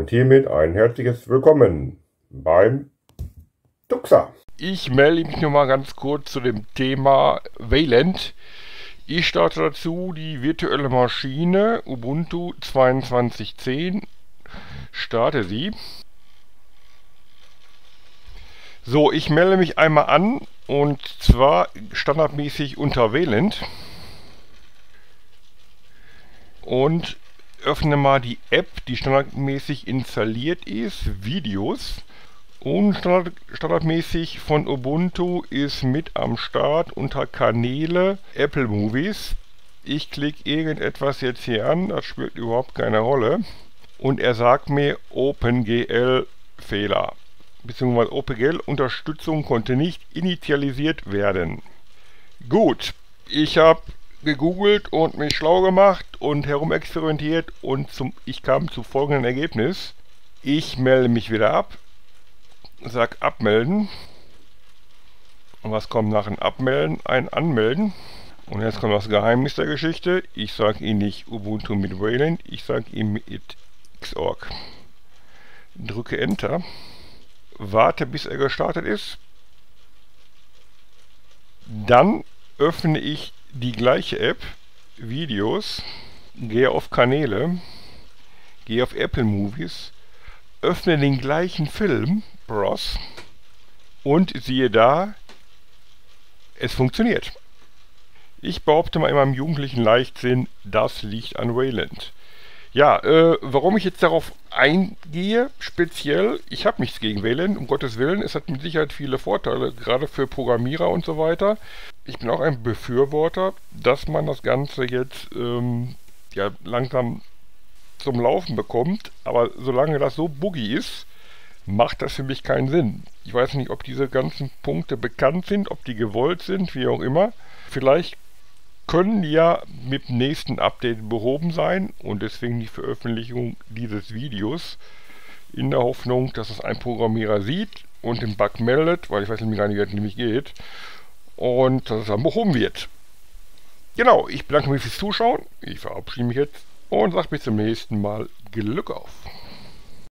Und hiermit ein herzliches Willkommen beim Tuxa. Ich melde mich nur mal ganz kurz zu dem Thema Wayland. Ich starte dazu die virtuelle Maschine Ubuntu 22.10. Starte sie. So, ich melde mich einmal an und zwar standardmäßig unter Wayland. Und öffne mal die App, die standardmäßig installiert ist, Videos. Und standardmäßig von Ubuntu ist mit am Start unter Kanäle Apple Movies. Ich klicke irgendetwas jetzt hier an, das spielt überhaupt keine Rolle. Und er sagt mir OpenGL Fehler. Beziehungsweise OpenGL-Unterstützung konnte nicht initialisiert werden. Gut, ich habe gegoogelt und mich schlau gemacht und herumexperimentiert und ich kam zu folgendem Ergebnis. Ich melde mich wieder ab, sag abmelden. Und was kommt nach dem Abmelden? Ein Anmelden. Und jetzt kommt das Geheimnis der Geschichte. Ich sage ihm nicht Ubuntu mit Wayland, ich sage ihm mit Xorg. Drücke Enter. Warte, bis er gestartet ist. Dann öffne ich die gleiche App, Videos, gehe auf Kanäle, gehe auf Apple Movies, öffne den gleichen Film, Bros, und siehe da, es funktioniert. Ich behaupte mal in meinem jugendlichen Leichtsinn, das liegt an Wayland. Ja, warum ich jetzt darauf eingehe, speziell, ich habe nichts gegen Wayland, um Gottes Willen, es hat mit Sicherheit viele Vorteile, gerade für Programmierer und so weiter. Ich bin auch ein Befürworter, dass man das Ganze jetzt ja, langsam zum Laufen bekommt, aber solange das so buggy ist, macht das für mich keinen Sinn. Ich weiß nicht, ob diese ganzen Punkte bekannt sind, ob die gewollt sind, wie auch immer. Vielleicht können die ja mit dem nächsten Update behoben sein und deswegen die Veröffentlichung dieses Videos in der Hoffnung, dass es ein Programmierer sieht und den Bug meldet, weil ich weiß nämlich gar nicht, wie das nämlich geht, und dass es dann behoben wird. Genau, ich bedanke mich fürs Zuschauen, ich verabschiede mich jetzt und sage bis zum nächsten Mal. Glück auf!